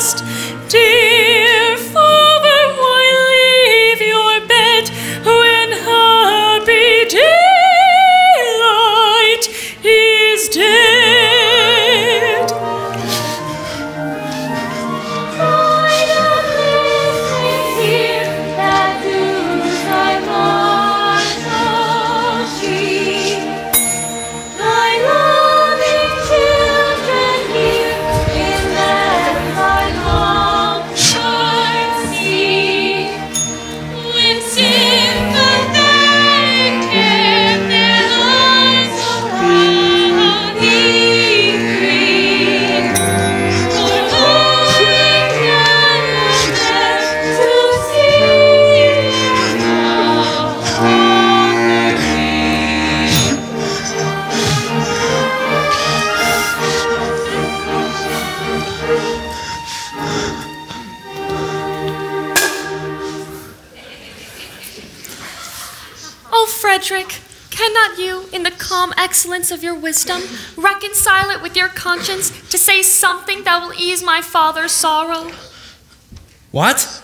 trust. Dear father, why leave your bed when happy daylight is dead? Why not listen here that news I must sheep? My loving children here in that my long-heart see, with sympathetic care their lives around thee free. For hoping and there to see now honor me. Oh, Frederic, cannot you, in the calm excellence of your wisdom, reconcile it with your conscience to say something that will ease my father's sorrow? What?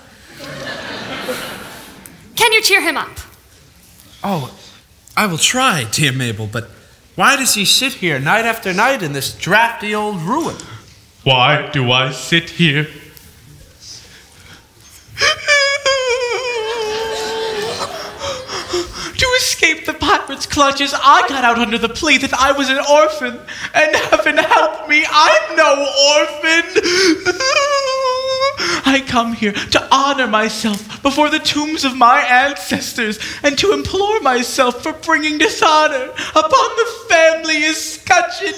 Can you cheer him up? Oh, I will try, dear Mabel, but why does he sit here night after night in this drafty old ruin? Why do I sit here? To escape the pirates' clutches, I got out under the plea that I was an orphan, and heaven help me, I'm no orphan. I come here to honor myself before the tombs of my ancestors and to implore myself for bringing dishonor upon the family escutcheon.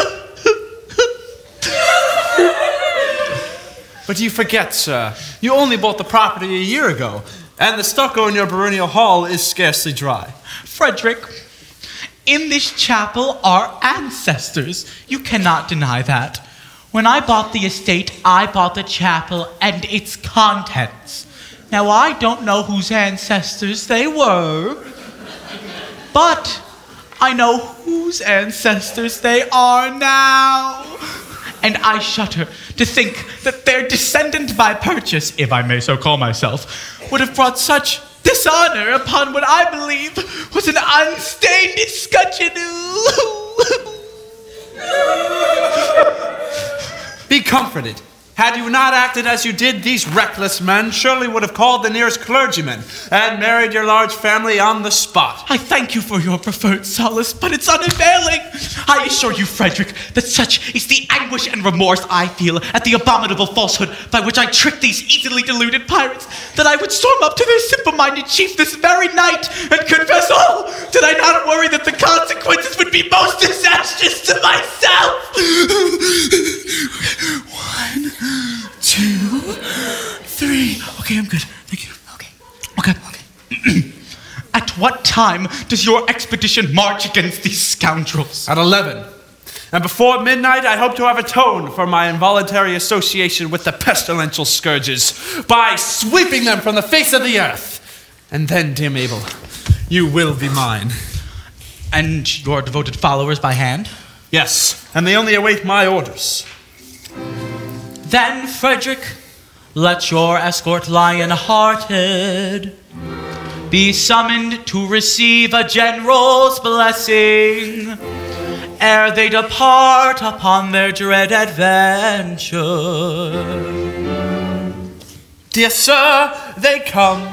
But you forget, sir, you only bought the property a year ago, and the stucco in your baronial hall is scarcely dry. Frederic, in this chapel are ancestors. You cannot deny that. When I bought the estate, I bought the chapel and its contents. Now, I don't know whose ancestors they were, but I know whose ancestors they are now. And I shudder to think that their descendant by purchase, if I may so call myself, would have brought such dishonor upon what I believe was an unstained escutcheon. Be comforted. Had you not acted as you did, these reckless men surely would have called the nearest clergyman and married your large family on the spot. I thank you for your preferred solace, but it's unavailing. I assure you, Frederic, that such is the anguish and remorse I feel at the abominable falsehood by which I trick these easily deluded pirates, that I would storm up to their simple-minded chief this very night and confess all, did I not worry that the consequences would be most disastrous to myself. 1, 2, 3. Okay, I'm good. Thank you. Okay. At what time does your expedition march against these scoundrels? At 11. And before midnight, I hope to have atoned for my involuntary association with the pestilential scourges by sweeping them from the face of the earth. And then, dear Mabel, you will be mine. And your devoted followers by hand? Yes, and they only await my orders. Then, Frederic, let your escort lion-hearted be summoned to receive a general's blessing ere they depart upon their dread adventure. Dear sir, they come.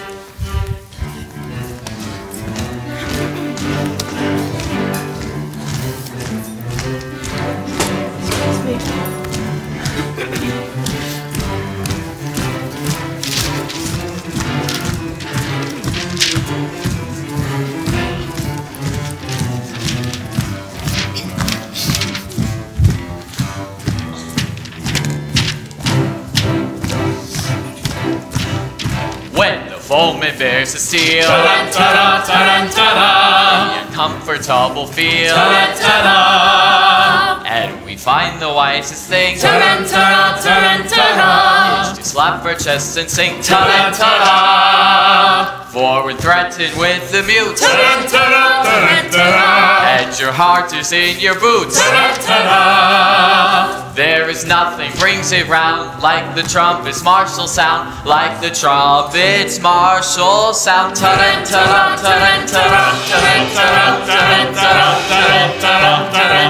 When the foeman bears the steel, ta-da, ta-da, ta-da, the uncomfortable feel, ta-da, and we find the wisest thing ta-da, ta-da, ta-da, ta-da, is to slap our chests and sing ta-da, ta-da. forward threaten with the mute. Ta-da, ta-da. And your heart is in your boots. Ta-da. There is nothing brings it round like the trumpet's martial sound, like the trumpet's martial sound. Ta-da, ta-da, ta-da, ta-da, ta-da, ta-da, ta-da,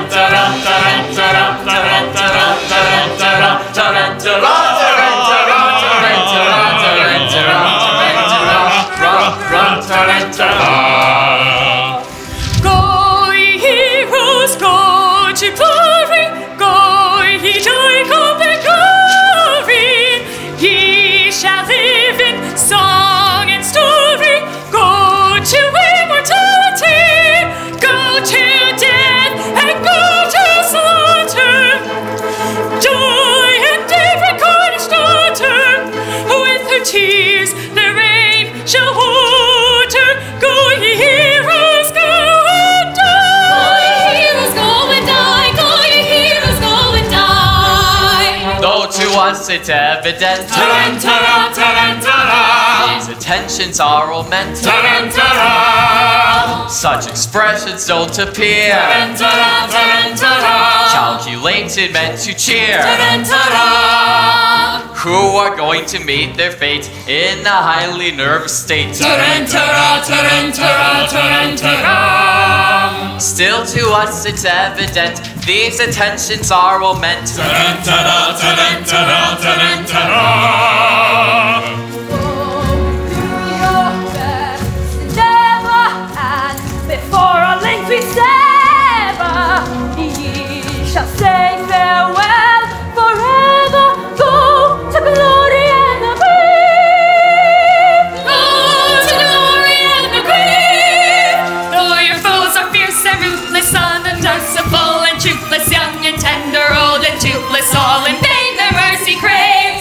Go, ye heroes, go to glory. Go, ye Jacob and glory. Ye shall live in song and story. Go to immortality. Go to death and go to slaughter. Joy and every kind of slaughter. With her tears the rain shall water. Go, ye heroes, go and die. Go, ye heroes, go and die. Go, ye heroes, go and die. Though to us it's evident, these attentions are all meant. Such expressions don't appear, calculated meant to cheer. Who are going to meet their fate in a highly nervous state. Still to us it's evident, these attentions are all meant. Before our length we sever, ye shall say farewell forever. Go to glory and the grave. Go to glory and the grave. Though your foes are fierce and ruthless, unmerciful and truthless, young and tender, old and toothless, all in vain their mercy crave.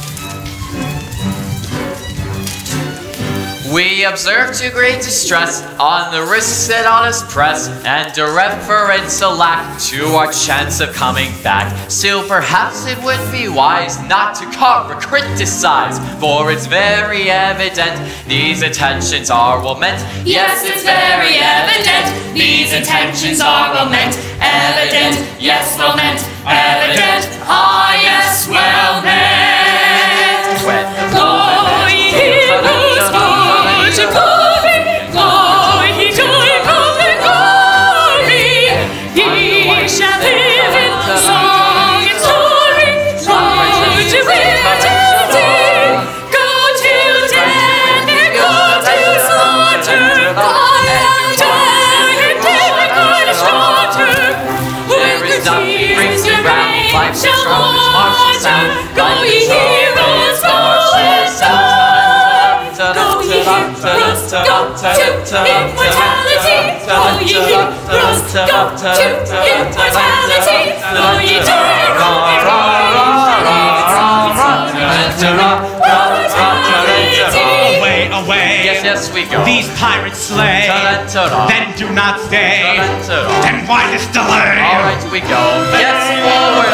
We observe to great distress on the risks that on us press, and a reference a lack to our chance of coming back. Still, perhaps it would be wise not to carp or criticize, for it's very evident these attentions are well meant. Yes, it's very evident these intentions are well meant. Evident, yes, well meant. Evident, ah, yes, well meant. When Go, ye heroes, go to glory. Go, ye Jacob and glory. Ye shall live in song and story. Go to immortality. Go to death and go to slaughter. God and die and every kind of slaughter. there is nothing brings it round like the Shall trumpet's martial sound, Go, like ye the heroes, go and die. Go, ye heroes, go to immortality. Go, ye heroes, go to immortality. Go, ye Away, away. Yes, we go. These pirates slay. Then do not stay. Then why this delay? Alright, we go. Yes, forward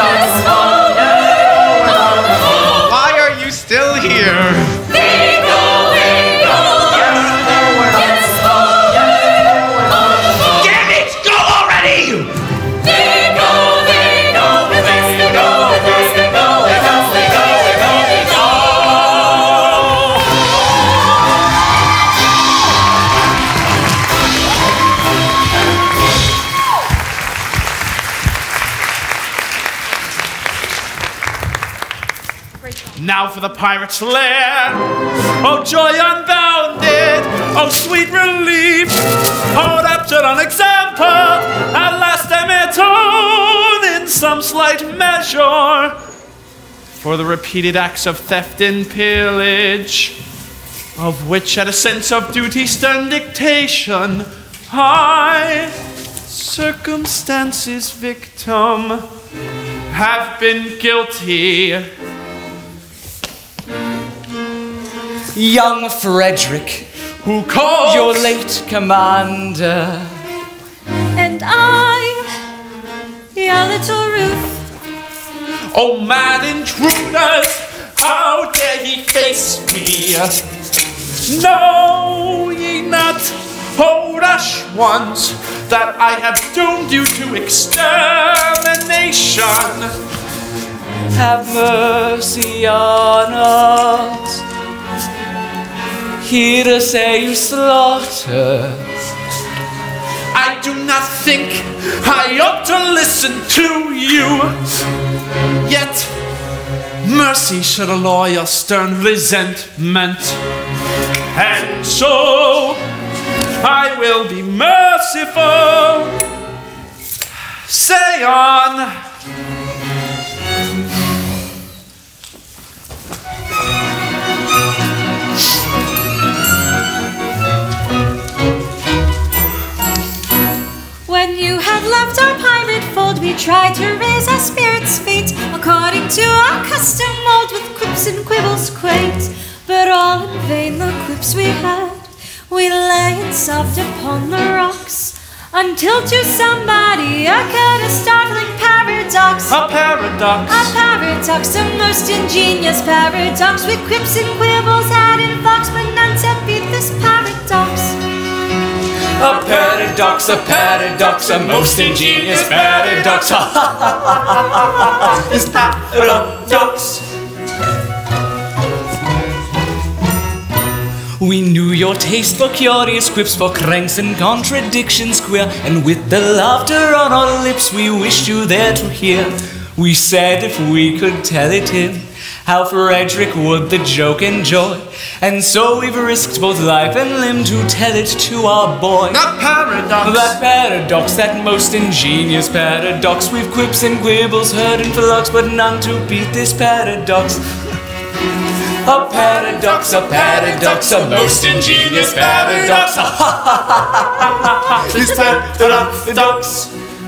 on. Why are you still here? Damn it! Go already! Now for the pirate's lair. Oh, joy unbounded. Oh, sweet relief. Hold up to an example. At last I may atone in some slight measure for the repeated acts of theft and pillage, of which at a sense of duty stern dictation I, circumstances victim, have been guilty. Young Frederic, Who calls your late commander, And I, your little Ruth. Oh, mad intruders, how dare he face me? Know ye not, O rash ones, that I have doomed you to extermination? Have mercy on us. Hear us say you slaughter. I do not think I ought to listen to you. Yet, mercy should alloy your stern resentment. And so, I will be merciful. Say on. When you had left our pirate fold, we tried to raise our spirit's fate according to our custom mold, with quips and quibbles quaint. But all in vain the quips we had. We lay and sobbed upon the rocks, until to somebody occurred a startling paradox. A paradox. A paradox, a most ingenious paradox, with quips and quibbles had in flocks, but none said beat this paradox. A paradox, a most ingenious paradox. This paradox. We knew your taste for curious quips, for cranks and contradictions queer, and with the laughter on our lips we wished you there to hear. We said if we could tell it him, how Frederic would the joke enjoy, and so we've risked both life and limb to tell it to our boy. That paradox. That paradox, that most ingenious paradox. We've quips and quibbles heard in flocks, but none to beat this paradox. A paradox, a most ingenious paradox. This paradox.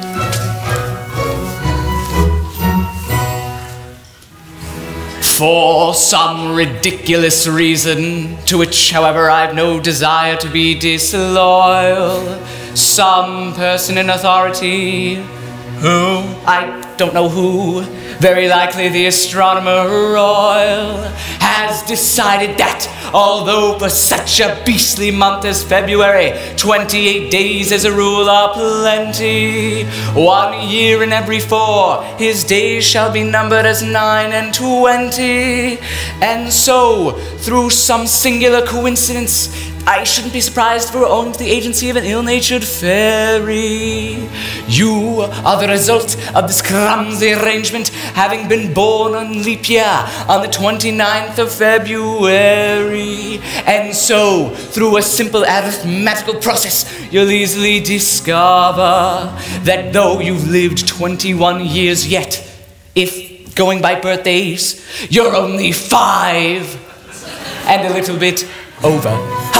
For some ridiculous reason, to which, however, I've no desire to be disloyal, some person in authority, who, I don't know who, very likely the astronomer royal, has decided that, although for such a beastly month as February, 28 days as a rule are plenty, 1 year in every 4, his days shall be numbered as 9 and 20. And so, through some singular coincidence, I shouldn't be surprised if we're owing to the agency of an ill-natured fairy. You are the result of this clumsy arrangement, having been born on leap year on the 29th of February. And so, through a simple arithmetical process, you'll easily discover that though you've lived 21 years yet, if going by birthdays, you're only 5 and a little bit over.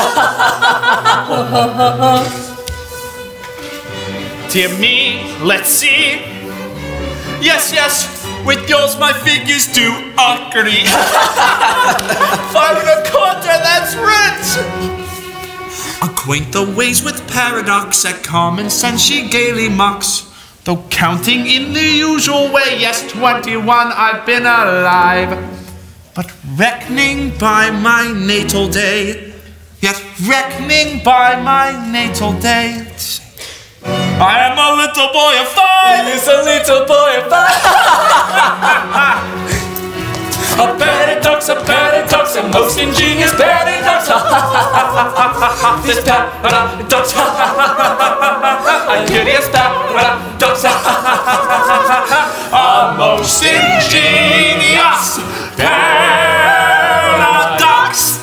Dear me, let's see. Yes, with yours my figures do agree. 5 1/4, that's rich. Acquaint the ways with paradox, at common sense she gaily mocks. Though counting in the usual way, yes, 21 I've been alive. But reckoning by my natal day, yes, reckoning by my natal day, I am a little boy of 5. He's a little boy of 5. A paradox, a most ingenious paradox. This paradox, a curious paradox. A most ingenious paradox.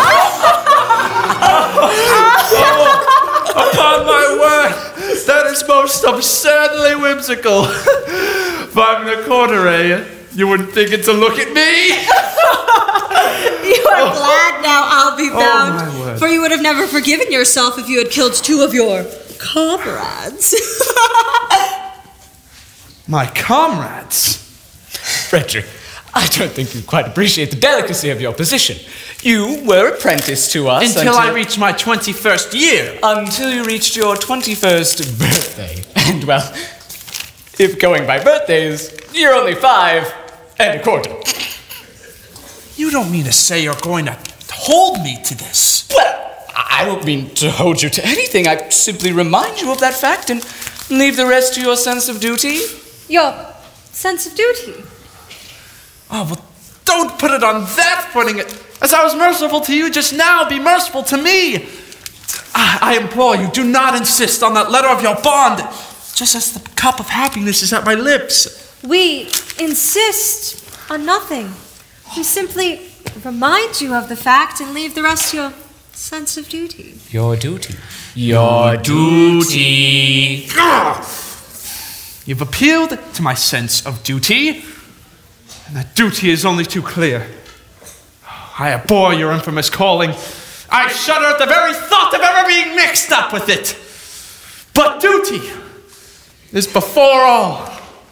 Upon my word, that is most absurdly whimsical. 5 1/4, eh? You wouldn't think it to look at me. You are glad now, I'll be bound. my word. For you would have never forgiven yourself if you had killed 2 of your comrades. My comrades? Frederic, I don't think you quite appreciate the delicacy of your position. You were apprenticed to us Until I reached my 21st year. Until you reached your 21st birthday. And, well, if going by birthdays, you're only 5 1/4. You don't mean to say you're going to hold me to this? Well, I don't mean to hold you to anything. I simply remind you of that fact and leave the rest to your sense of duty. Your sense of duty? Oh, well, don't put it on that footing. As I was merciful to you just now, be merciful to me. I implore you, do not insist on that letter of your bond, just as the cup of happiness is at my lips. We insist on nothing. We simply remind you of the fact and leave the rest to your sense of duty. Your duty. Your duty. You've appealed to my sense of duty, and that duty is only too clear. I abhor your infamous calling. I shudder at the very thought of ever being mixed up with it. But duty is before all.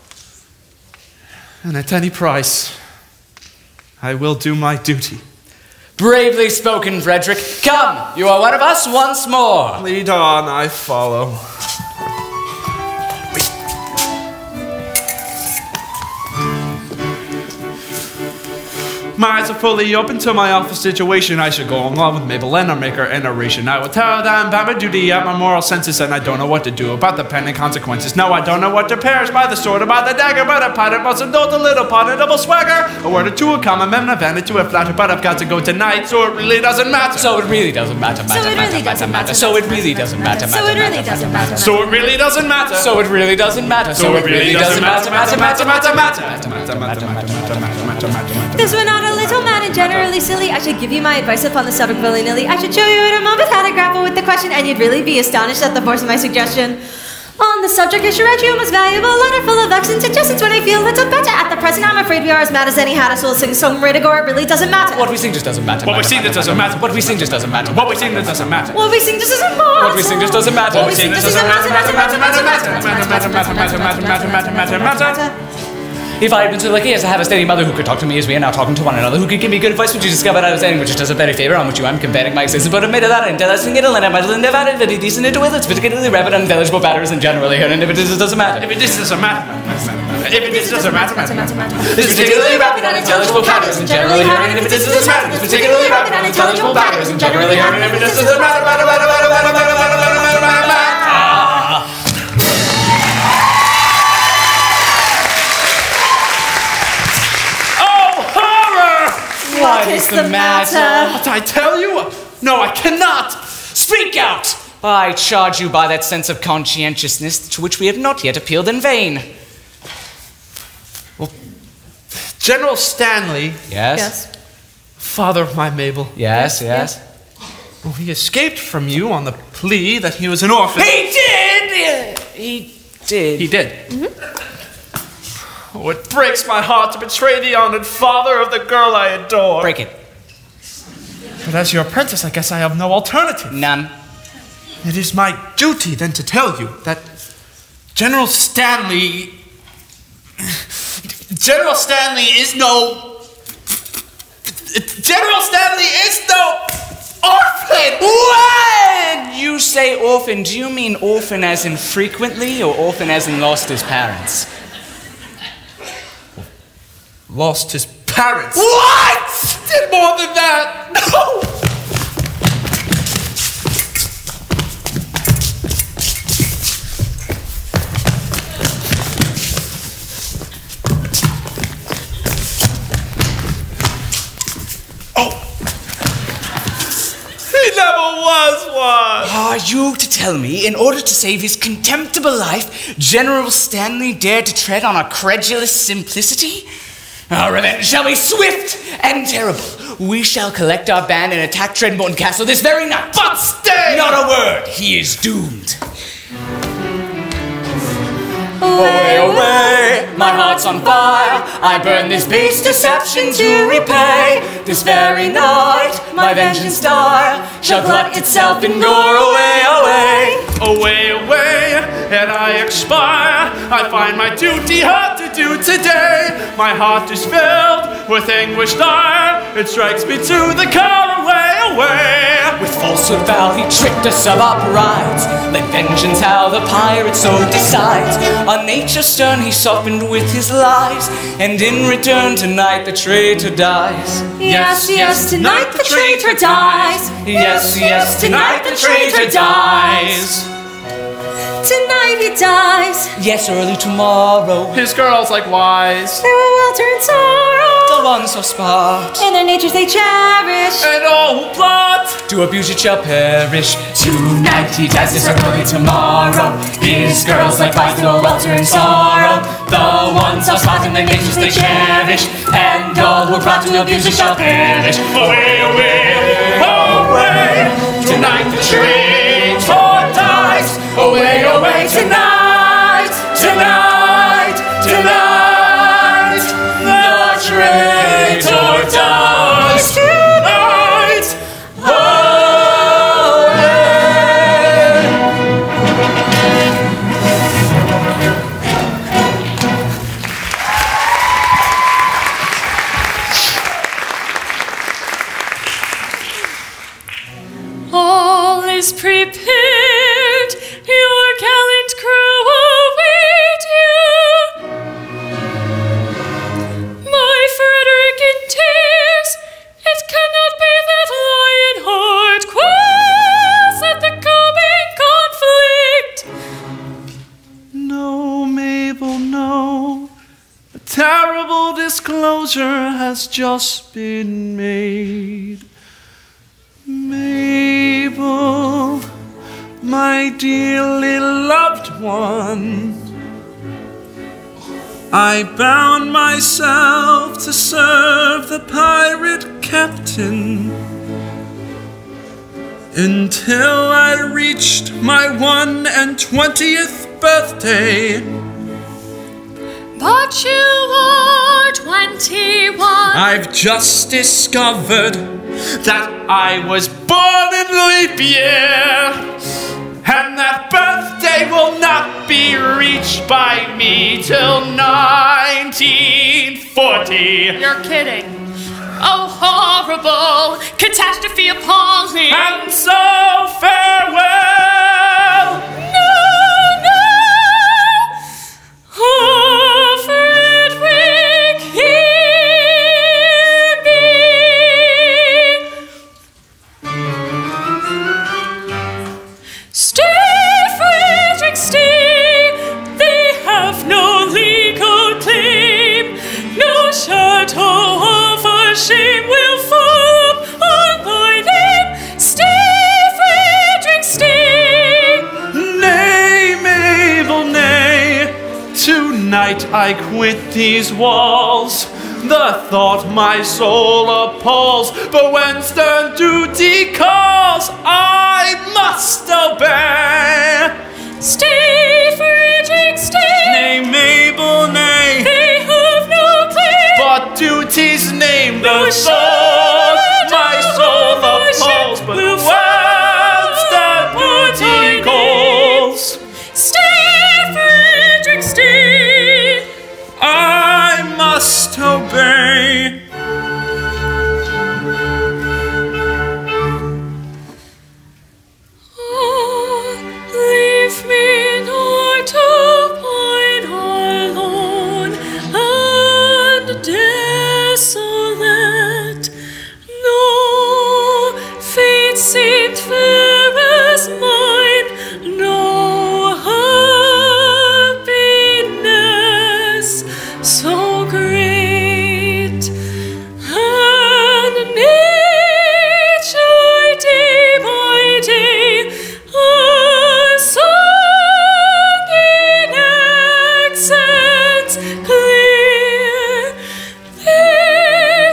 And at any price, I will do my duty. Bravely spoken, Frederic. Come, you are one of us once more. Lead on, I follow. My eyes are fully open to my awful situation. I should go in love with Mabel and make her an oration. I will tell them about my duty at my moral senses, and I don't know what to do about the pending consequences. No, I don't know what to perish by the sword or by the dagger, but a pot must indulge a little pot, a double swagger. A word or two, a common man, a vanity to a flatter, but I've got to go tonight, so it really doesn't matter. So it really doesn't matter. So it really doesn't matter. So it really doesn't matter. So it really doesn't matter. So it really doesn't matter. So it really doesn't matter. So it really doesn't matter. This were not a little man and generally silly. I should give you my advice upon the subject willy-nilly. I should show you in a moment how to grapple with the question, and you'd really be astonished at the force of my suggestion. On the subject, I should write you a most valuable letter full of excellent suggestions when I feel that's a better. At the present, I'm afraid we are as mad as any hat, so we'll sing some way to go. It really doesn't matter. What we sing just doesn't matter. What we sing just doesn't matter. What we sing just doesn't matter. What we sing just doesn't matter. What we sing just doesn't matter. What we sing just doesn't matter. What we sing just doesn't matter. If I had been so lucky as to have a steady mother who could talk to me as we are now talking to one another, who could give me good advice, would you discover that I was saying which does a very favor on which you am comparing my existence, but admit that I tell us and get a line, I might have added very decent into it, it's particularly rapid and intelligible batters and generally here, and if it is, it doesn't matter. If it is, it doesn't matter. If it is, it doesn't matter. It's particularly rapid and intelligible batters and generally here, and if it is, it doesn't matter. It's particularly rapid and intelligible batters and generally here, and if it is, it doesn't matter. What is the matter? What I tell you? No, I cannot. Speak out! I charge you by that sense of conscientiousness to which we have not yet appealed in vain. Well, General Stanley. Yes? Father of my Mabel. Yes. Well, he escaped from you on the plea that he was an orphan. He did! He did. Mm-hmm. Oh, it breaks my heart to betray the honored father of the girl I adore. Break it. But as your apprentice, I guess I have no alternative. None. It is my duty then to tell you that General Stanley is no orphan! When you say orphan, do you mean orphan as in frequently or orphan as in lost his parents? Lost his parents. What? Did more than that. No! He never was one! Are you to tell me, in order to save his contemptible life, General Stanley dared to tread on a credulous simplicity? Our revenge shall be swift and terrible. We shall collect our band and attack Trenborn Castle this very night. But stay! Not a word. He is doomed. Away, away, my heart's on fire. I burn this base deception to repay. This very night, my vengeance dire shall glut itself in gore. Away, away. Away, away, and I expire. I find my duty hard to do today. My heart is filled with anguish dire. It strikes me to the core away. away. With falsehood vow he tricked us of our prides. Let vengeance how the pirate so decides. On nature stern he softened with his lies, and in return tonight the traitor dies. Yes, yes, tonight the traitor dies. Yes, yes, tonight the traitor dies. Tonight he dies. Yes, early tomorrow. His girls likewise. They will welter in sorrow. The ones so smart. In their natures they cherish. And all who plot to abuse it shall perish. Tonight he dies, this early tomorrow. His girls likewise they will welter in sorrow. The ones so smart in their natures they cherish. And all who plot to abuse it shall perish. away, away, away. Tonight the traitor dies. Away, away, tonight, tonight, tonight. The traitor dies tonight. Away. All is prepared. Your gallant crew await you. My Frederic in tears. It cannot be that lion heart quails at the coming conflict. No, Mabel, no. A terrible disclosure has just been made. Mabel, my dearly loved one, I bound myself to serve the pirate captain until I reached my 21st birthday. But you are 21. I've just discovered that I was born in leap year, and that birthday will not be reached by me till 1940. You're kidding. Oh, horrible catastrophe appalling. And so farewell. No, no. Oh, Frederic, hear me. Stay, Frederic, stay. They have no legal claim. No shadow of a shame will fall on my name. Stay, Frederic, stay. Nay, Mabel, nay. Tonight I quit these walls. The thought my soul appalls, but when stern duty calls, I must obey. Stay, Frederic, stay. Nay, Mabel, nay. They have no claim. But duty's name, No the thought my soul appalls, but will when stern duty calls, Stay, Frederic, stay. I must obey. Oh, leave me not to pine alone and desolate. No fate seemed fair as mine, no happiness so great, and nature day by day a song in accents clear. There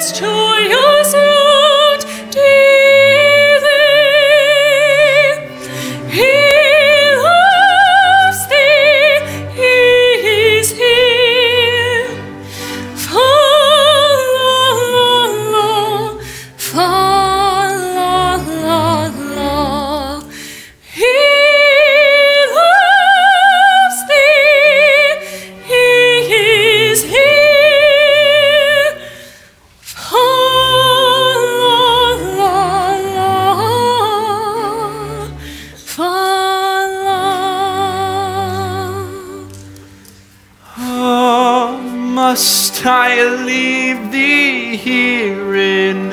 I leave thee here in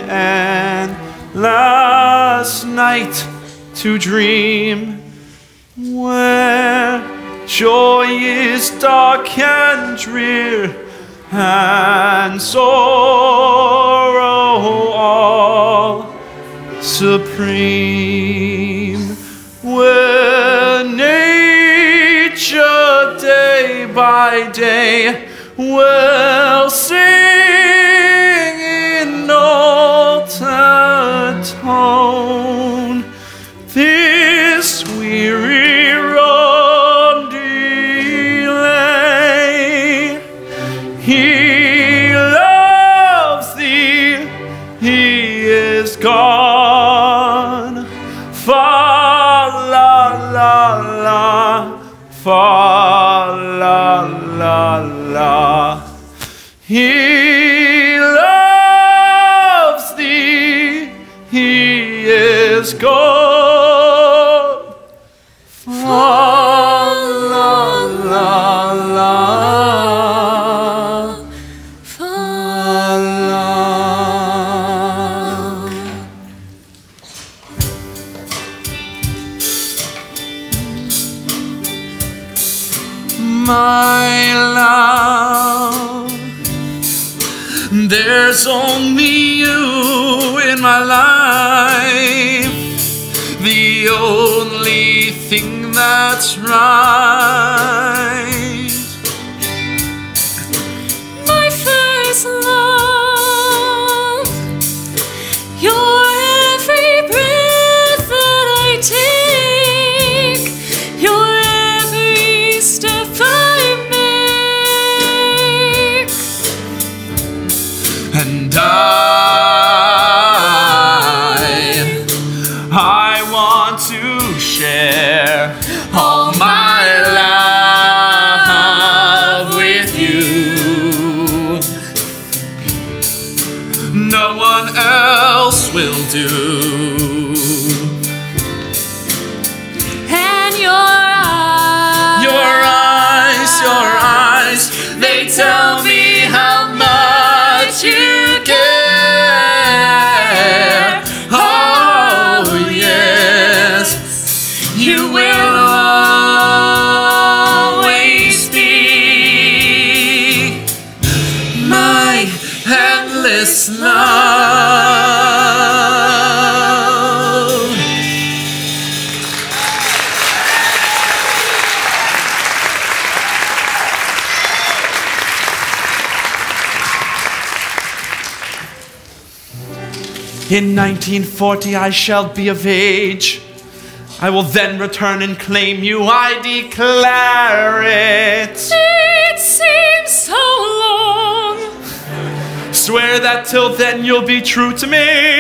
endless night to dream, where joy is dark and drear, and sorrow all supreme, where nature day by day will sing in altered tone this weary road delay. He loves thee, he is gone. Fa la la la, fa la la la. He loves thee, he is gone. Fa la la la, fa la. My love, there's only you in my life, the only thing that's right. My first love, your every breath that I take, your every step I make, and I want to share all my love with you. No one else will do. and your eyes, they tell me how much you care. Oh yes, you will always be my endless love. In 1940 I shall be of age. I will then return and claim you, I declare it. It seems so long. Swear that till then you'll be true to me.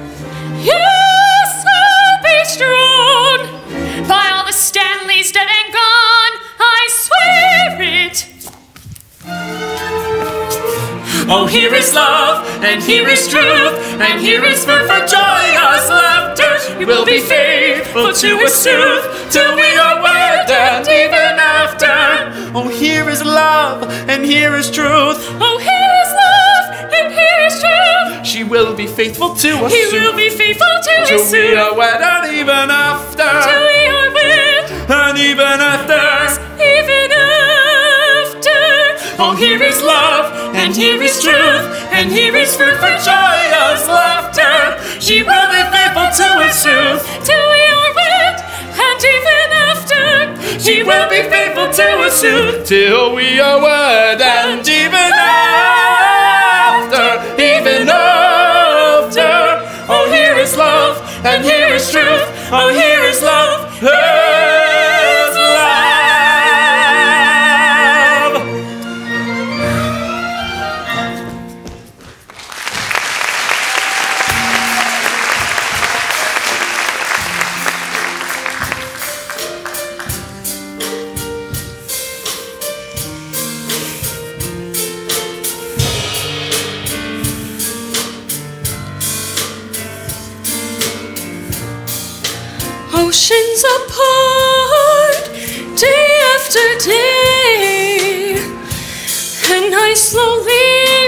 Yes, I'll be strong. By all the Stanleys dead and gone, I swear it. Oh, here is love, and here is truth, and here is food for joyous laughter. We will be faithful to his truth, till we are wed and even after. Oh, here is love, and here is truth. Oh, here is love, and here is truth. She will be faithful to us. He will be faithful to till his we truth. are wed and even after. Till we are wed and even after. even after. Oh, here is love, and here is truth, and here is food for joyous laughter. She will be faithful to his truth, till we are wed and even after. She will be faithful to his truth, till we are wed and even after, even after. Oh, here is love, and here is truth. Oh, here is love, is love. Oceans apart, day after day, and I slowly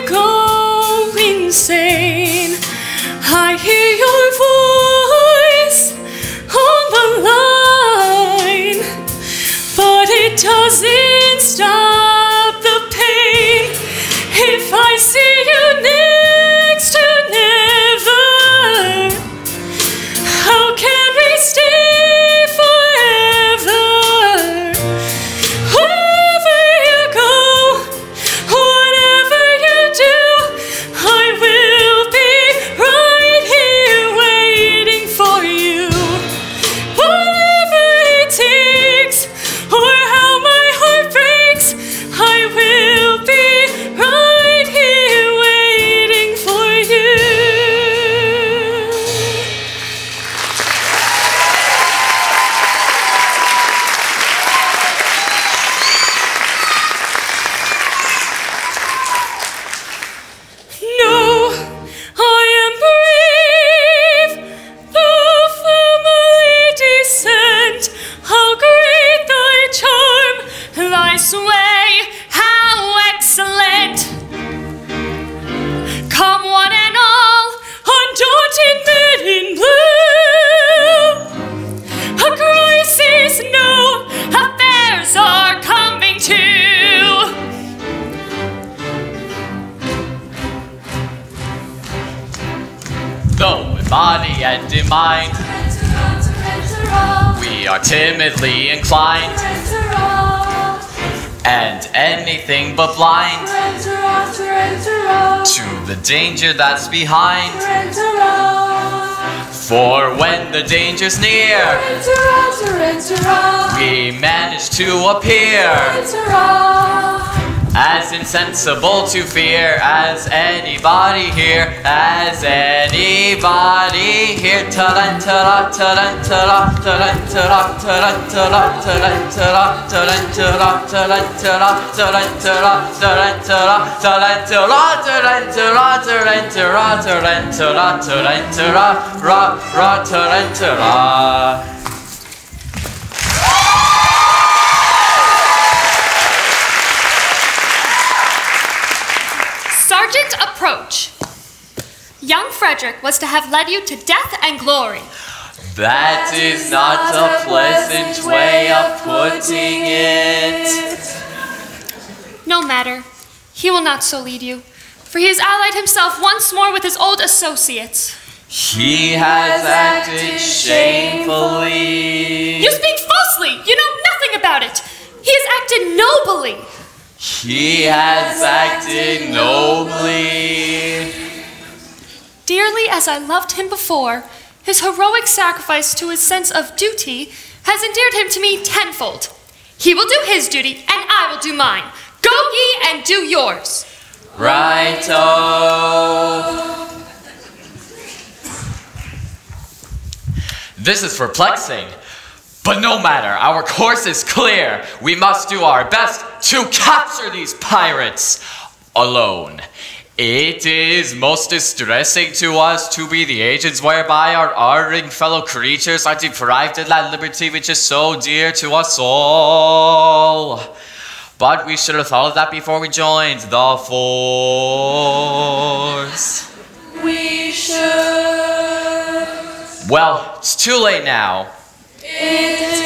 doesn't stop the pain. If I see you next to never, how can we stay forever? Wherever you go, whatever you do, I will be right here waiting for you. Whatever it takes, or how my heart breaks, I will be right here waiting for you. No, I am brave, the family descent. How great thy charm, thy sway, how excellent. Come one and all, undaunted men in blue. A crisis, no, affairs are coming to. Though in body and in mind we are timidly inclined and anything but blind to the danger that's behind. For when the danger's near, we manage to appear as insensible to fear as anybody here, as anybody here. Talent-a-la, talent-a-la, talent-a-la, talent-a-la, talent-a-la, talent-a-la, talent-a-la, talent-a-la, talent-a-la, talent-a-la, talent-a-la, talent-a-la, talent-a-la, talent-a-la, ra, talent-a-la. Sergeant, approach. Young Frederic was to have led you to death and glory. That is not a pleasant way of putting it. No matter. He will not so lead you, for he has allied himself once more with his old associates. He has acted shamefully. You speak falsely! You know nothing about it! He has acted nobly! He has acted nobly. Dearly as I loved him before, his heroic sacrifice to his sense of duty has endeared him to me tenfold. He will do his duty, and I will do mine. Go ye and do yours. Righto. This is perplexing. But no matter, our course is clear. We must do our best to capture these pirates alone. It is most distressing to us to be the agents whereby our erring fellow creatures are deprived of that liberty which is so dear to us all. But we should have thought of that before we joined the force. We should. Well, it's too late now. It is.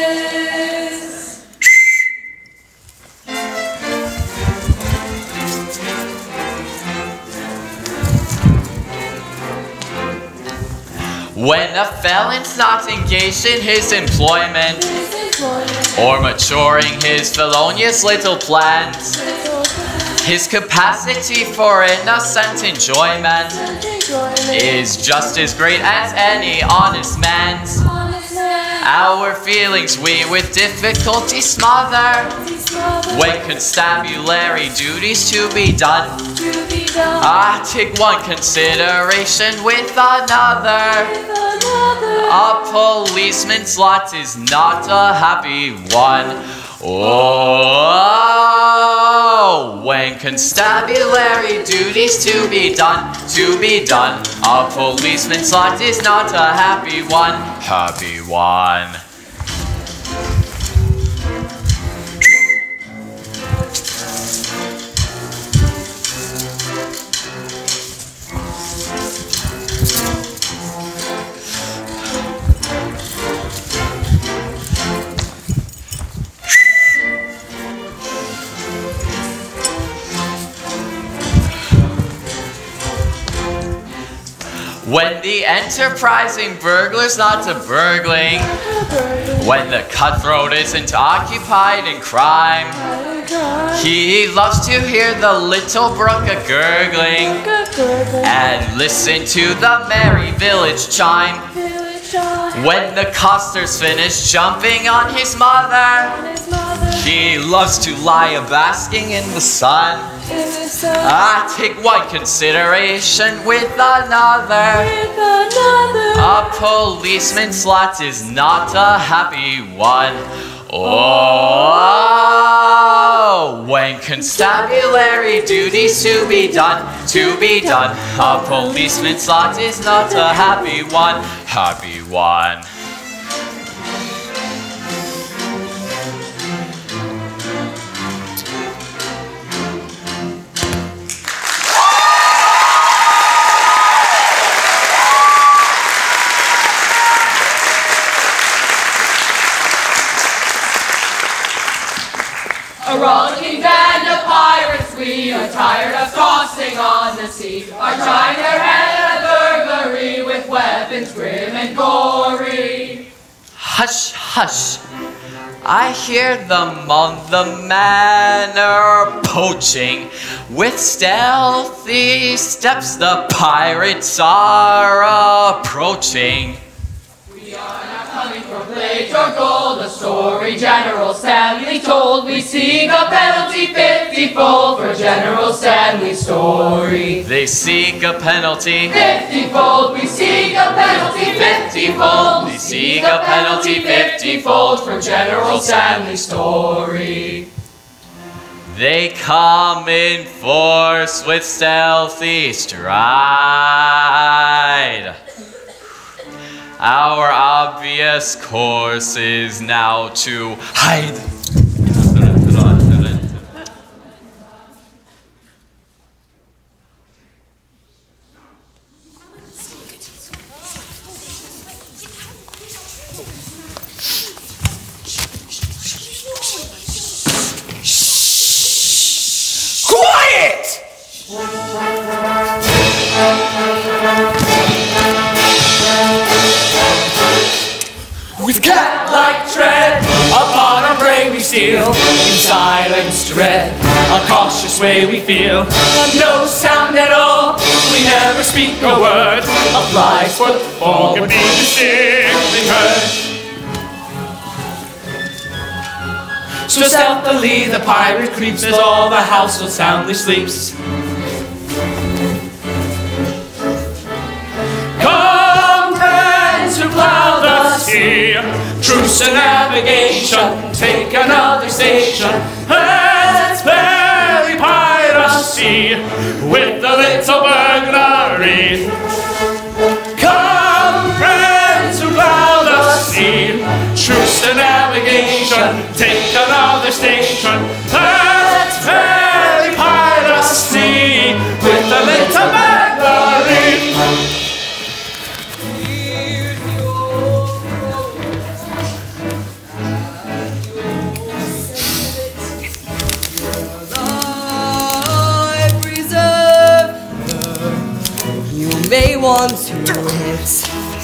When a felon's not engaged in his employment or maturing his felonious little plans, his capacity for innocent enjoyment is just as great as any honest man's. Our feelings we with difficulty smother when constabulary duties to be done. Take one consideration with another. A policeman's lot is not a happy one. Oh, when constabulary duties to be done, a policeman's lot is not a happy one, happy one. When the enterprising burglar's not to burgling, when the cutthroat isn't occupied in crime, he loves to hear the little brook a-gurgling and listen to the merry village chime. When the coster's finished jumping on his mother, he loves to lie a-basking in the sun. I take one consideration with another. A policeman's lot is not a happy one. Oh, when constabulary duties to be done, a policeman's lot is not a happy one, happy one. A rollicking band of pirates, we are tired of tossing on the sea, are trying their hand at burglary with weapons grim and gory. Hush, hush, I hear them on the manor poaching. With stealthy steps the pirates are approaching. We are not coming for plate or gold, a story General Stanley told. We seek a penalty 50-fold for General Stanley's story. They seek a penalty 50-fold, we seek a penalty 50-fold. We seek a penalty 50-fold for General Stanley's story. They come in force with stealthy stride. Our obvious course is now to hide. Quiet! With cat-like tread, upon our prey we steal, in silence dread, a cautious way we feel, no sound at all, we never speak a word, a fly's footfall can be distinctly heard. So stealthily the pirate creeps as all the household soundly sleeps. Come, friends who plow the sea, truce to navigation, take another station. Let's bury piracy with a little burglary. Come, friends who plow the sea, truce to navigation, take another station. Let's bury piracy with a little burglary. May want to hit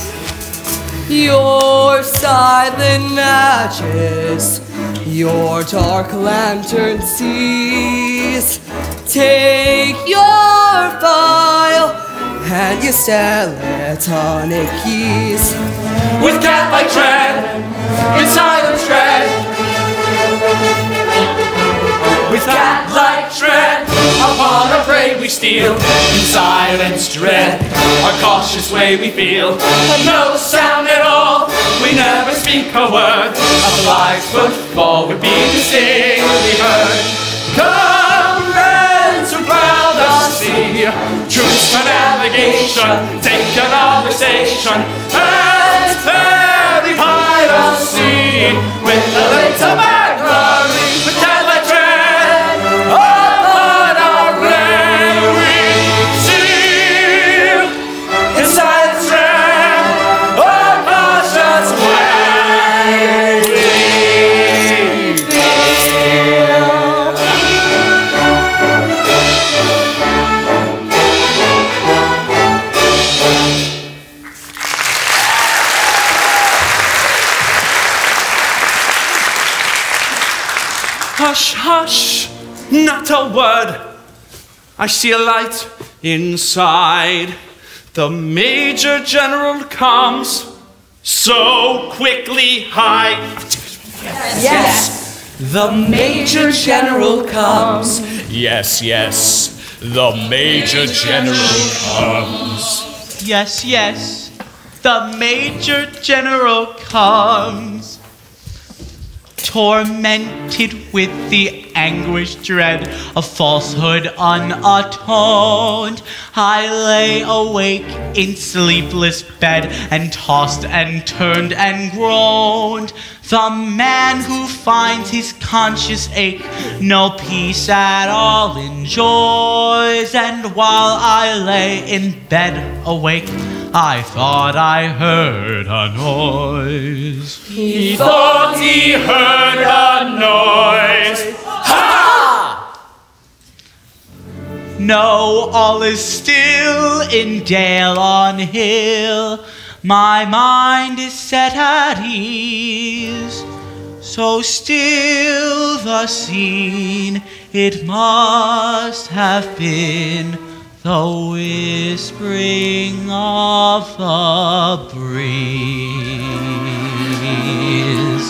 your silent matches, your dark lantern sees. Take your file and your stellatonic keys. With cat-like tread, with silent tread, with cat-like tread, upon our prey we steal, in silence dread, our cautious way we feel, no sound at all, we never speak a word, a fly's footfall would be distinctly heard. Come, friends who plow the sea, truce to navigation, take another station, and ferry piracy with a little burglary, with cat-like tread, upon our prey we steal, in silence tread, our cautious way we feel. Hush, hush, not a word. I see a light inside. The Major General comes. So quickly hide. Yes. The Major General comes. Yes, yes. The Major General comes. Yes, yes. The Major General comes. Tormented with the anguish dread of falsehood unatoned, I lay awake in sleepless bed and tossed and turned and groaned. The man who finds his conscience ache no peace at all enjoys. And while I lay in bed awake, I thought I heard a noise. He thought he heard a noise. Ha! No, all is still in dale on hill. My mind is set at ease. So still the scene, it must have been the whispering of the breeze.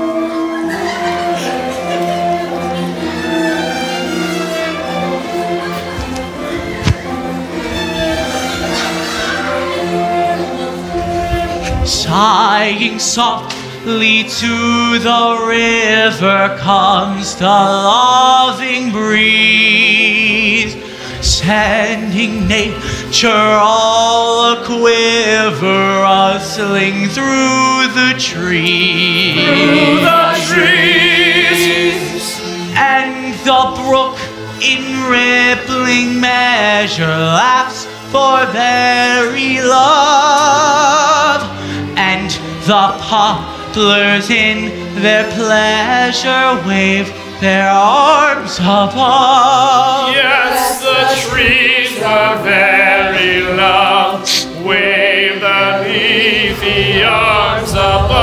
Sighing softly to the river comes the loving breeze, sending nature all a quiver, rustling through the trees. Through the trees. And the brook in rippling measure laughs for very love. And the poplars in their pleasure wave their arms above. Yes, the trees are very loud, wave the leafy arms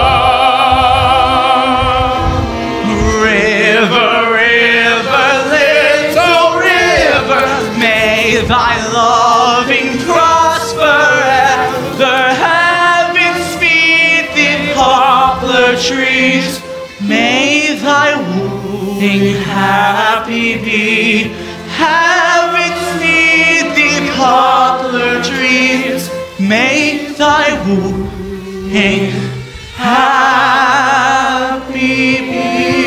above. River, river, little river, may thy loving prosper ever. Heaven speed the poplar trees, may thy wooing happy be. Heaven speed the poplar trees, may thy wooing happy be.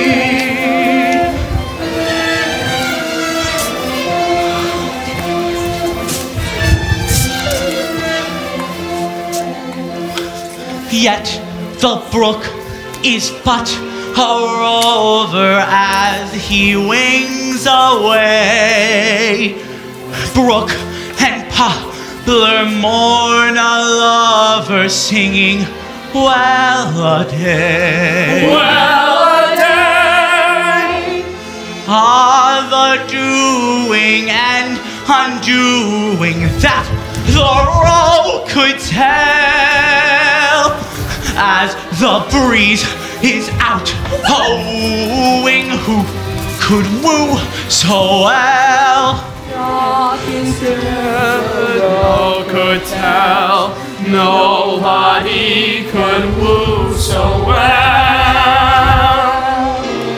Yet the brook is but a rover as he wings away. Brook and poplar mourn a lover singing well a day. Well a day. Ah, the doing and undoing that the roe could tell, as the breeze is out a-wooing. Who could woo so well? No could tell, nobody could woo so well.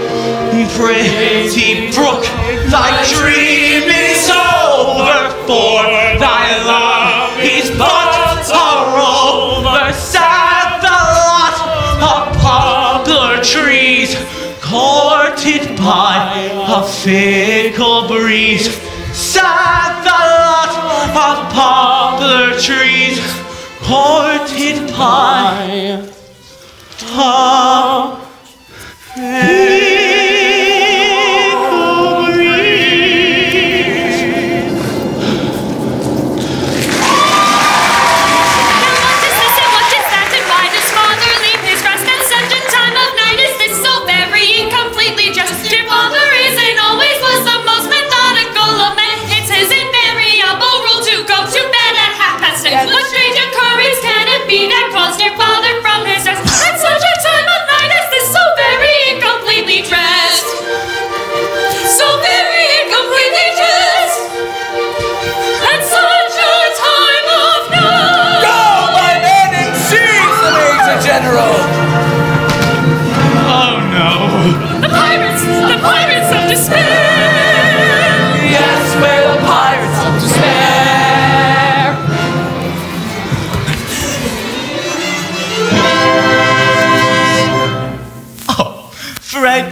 Pretty brook, thy dream is over, for thy love is but a rover. Sad the lot of poplar trees, courted by a fickle breeze. Sad the lot of poplar trees, courted by a fickle breeze. What is this and what is that, and why does father leave his rest at such a time of night? Is this so very incompletely just? Your father is and always was the most methodical of men. It's his invariable rule to go to bed at 6:30. What strange occurrence can it be that caused your father from his rest at such a time of night? Is this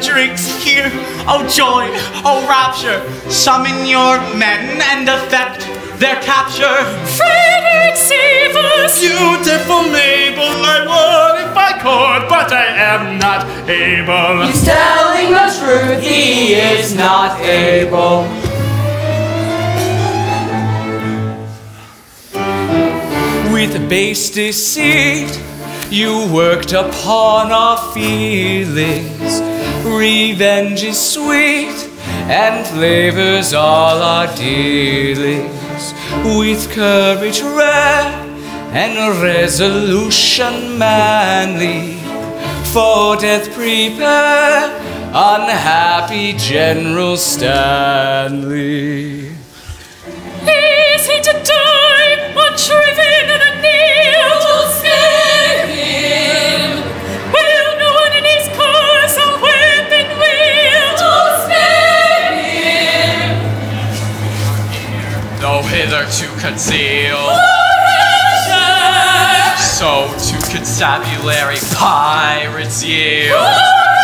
drinks here. Oh joy, oh rapture, summon your men and effect their capture. Frederic, save us! Beautiful Mabel, I would if I could, but I am not able. He's telling the truth, he is not able. With base deceit, you worked upon our feelings. Revenge is sweet and flavors all our dealings. With courage rare and resolution manly, for death prepare, unhappy General Stanley. Is he to die, unshriven and annealed? Don't spare him! Will no one in his cause a weapon wield? Don't spare him! Though hitherto concealed, so to constabulary pirates yield.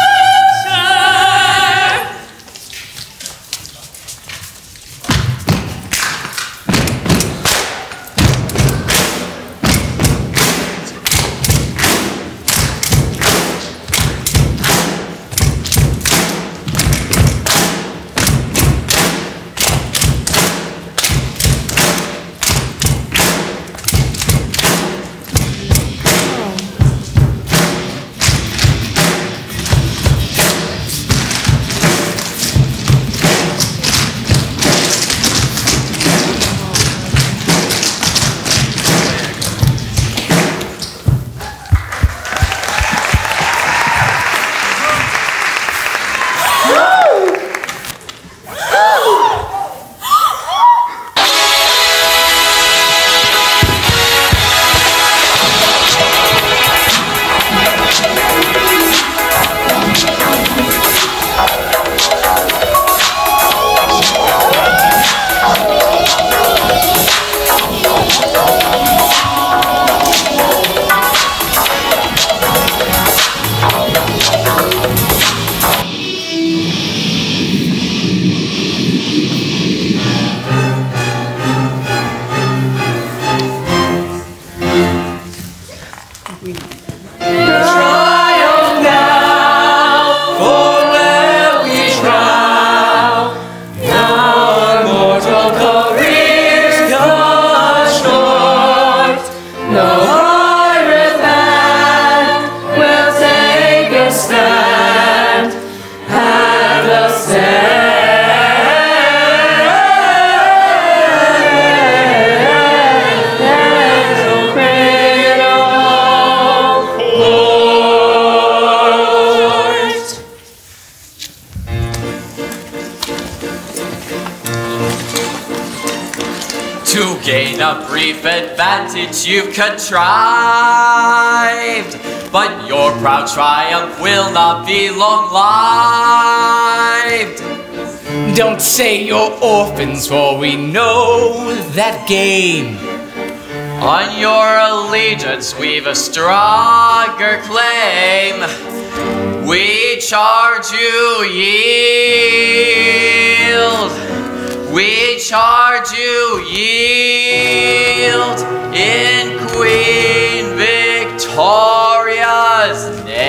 gain a brief advantage you've contrived, but your proud triumph will not be long-lived. Don't say you're orphans, for we know that game. On your allegiance we've a stronger claim. We charge you yield. We charge you yield in Queen Victoria's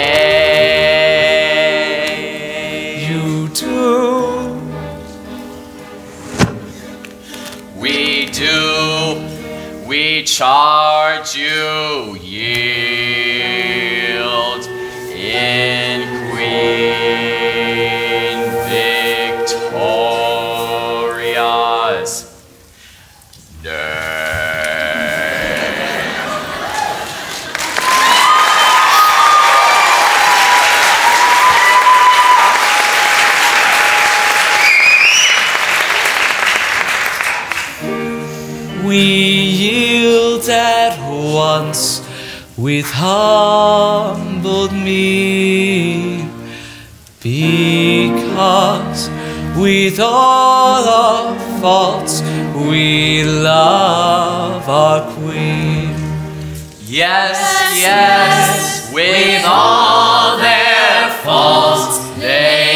name. You do. We do. We charge you yield in Queen Victoria's name. We yield at once with humbled mien, because with all our faults we love our queen. Yes, yes, with all their faults they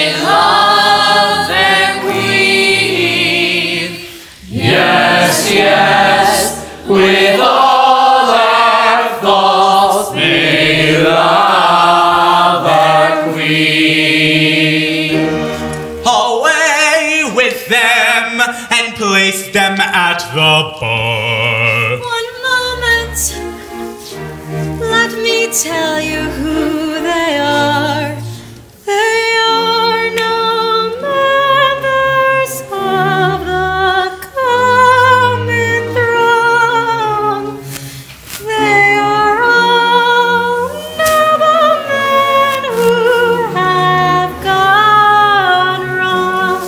with all our faults, may love our queen. Away with them and place them at the bar. One moment, let me tell you who they are. They are no members of the common throng. They are all noblemen who have gone wrong.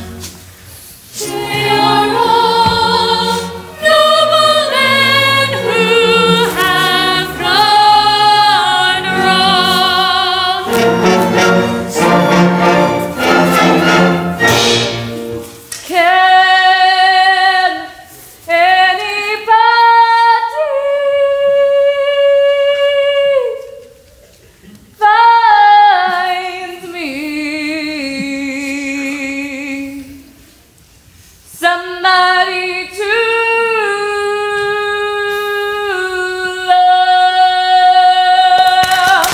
They are all noblemen who have gone wrong. Can anybody find me somebody to love?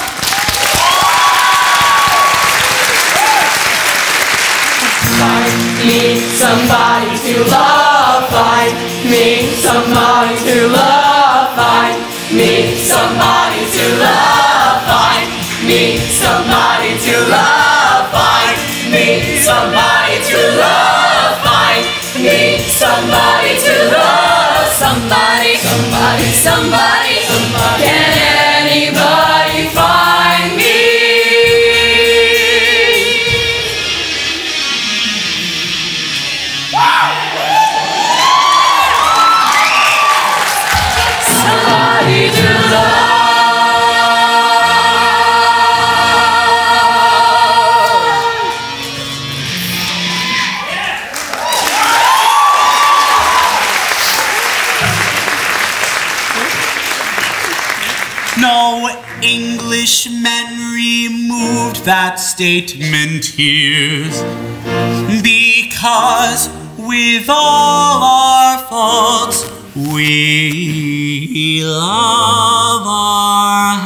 Find me somebody to love. Find me somebody to love. Find me somebody to love. Find me somebody to love. Find me somebody to love. Find me somebody to love. Somebody, somebody, somebody, somebody. Can anybody find me? Somebody to love. No Englishmen removed that statement here, because with all our faults we love our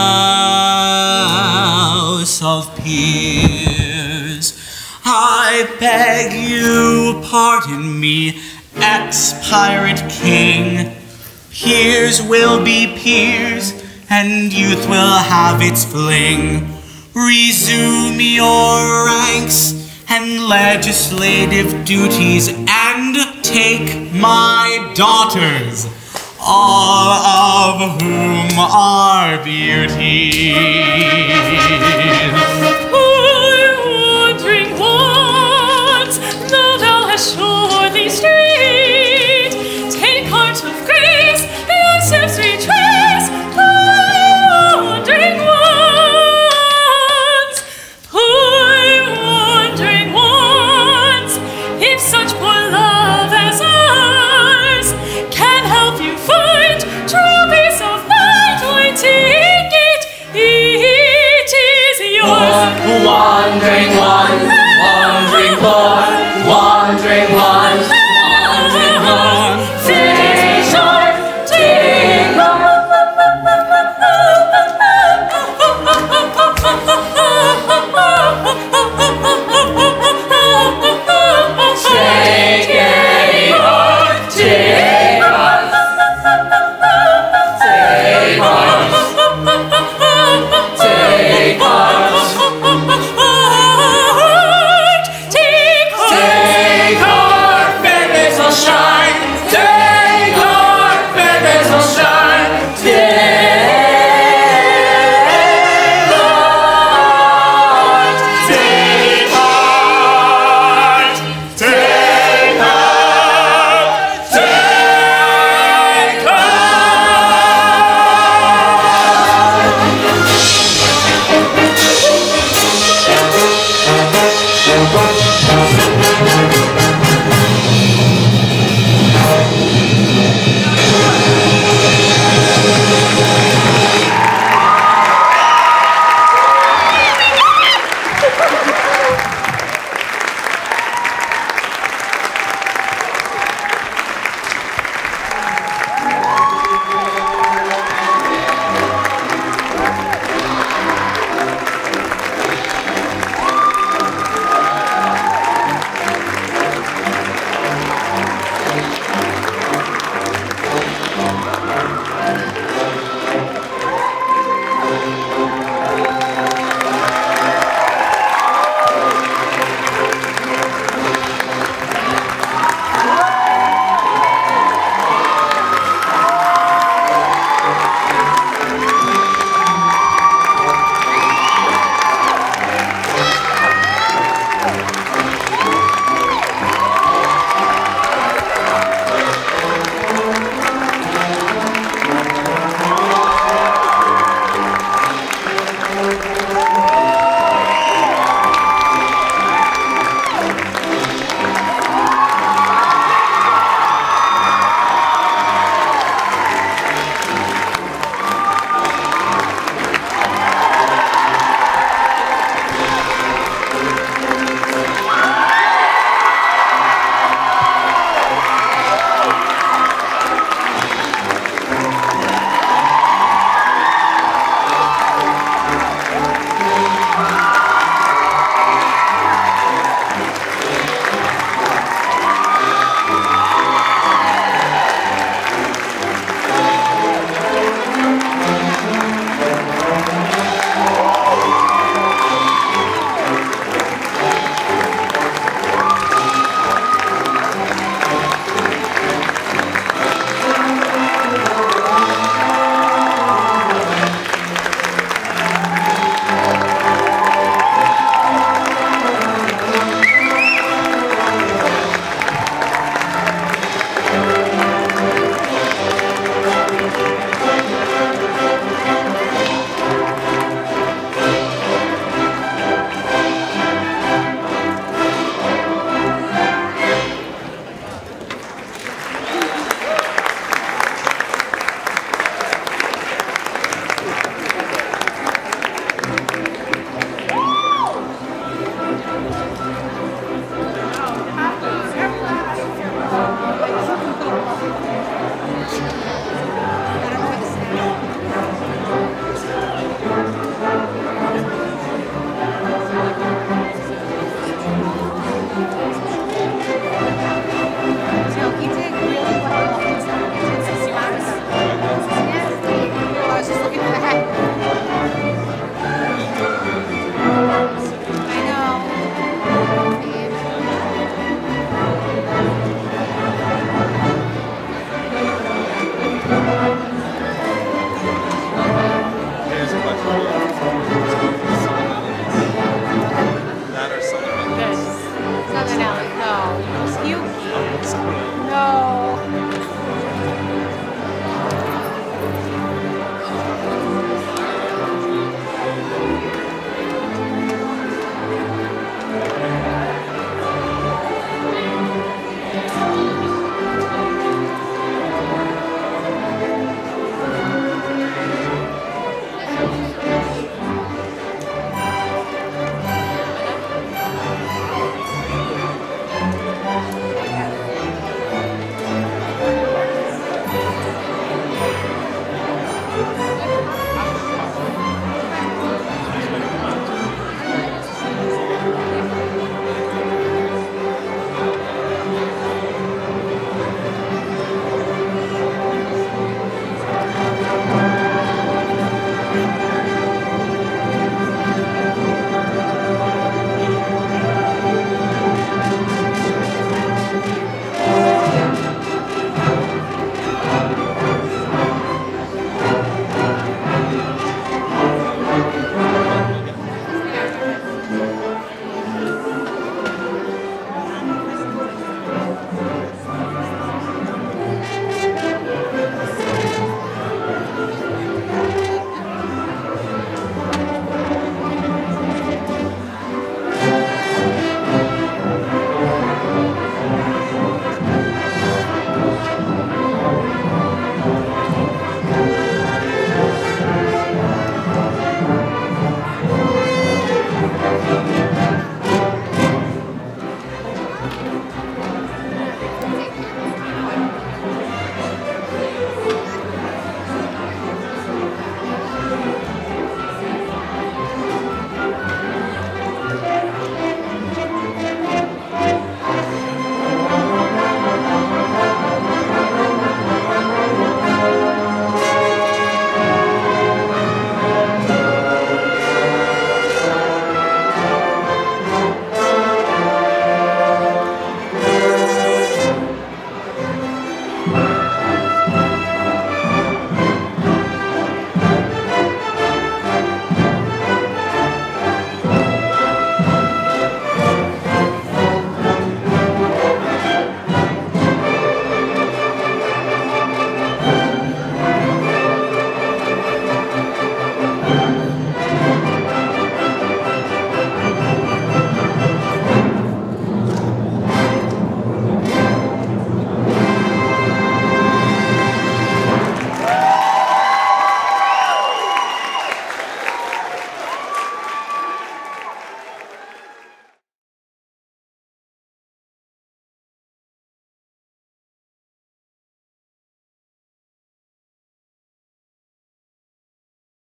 house of peers. I beg you pardon me, ex-pirate king. Peers will be peers, and youth will have its fling. Resume your ranks and legislative duties, and take my daughters, all of whom are beauties. Poor wandering ones, though thou hast surely strayed, take heart of grace, your steps retrace. Poor wandering ones, if such poor love as ours can help you find true peace of mind, why take it, it is yours. Poor wandering ones.